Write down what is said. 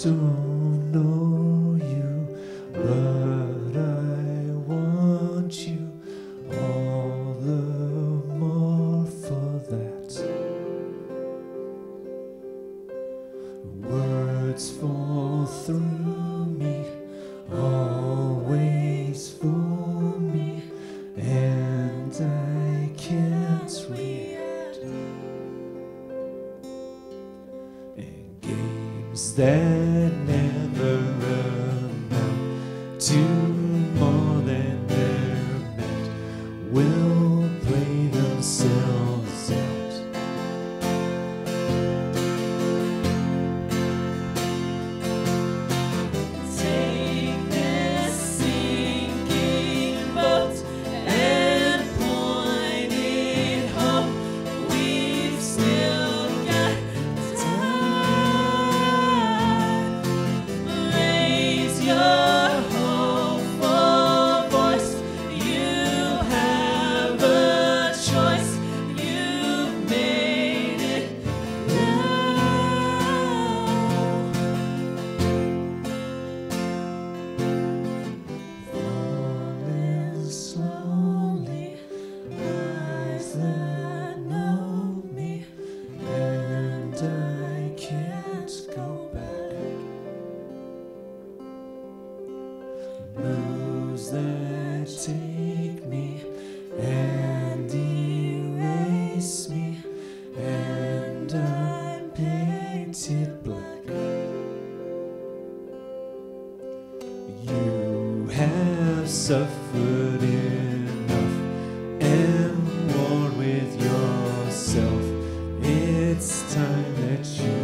don't know you, but I want you all the more for that. Words fall through me, always for me, and I can't react. And games that never amount to more than they're meant will play themselves out. Take this sinking boat and point it home. We've still got time. Raise your hopeful voice. You have a choice. You've made it now. Falling slowly, eyes that know me, and I can't go back. Moves that take me and erase me, and I'm painted black. You have suffered enough and war with yourself. It's time that you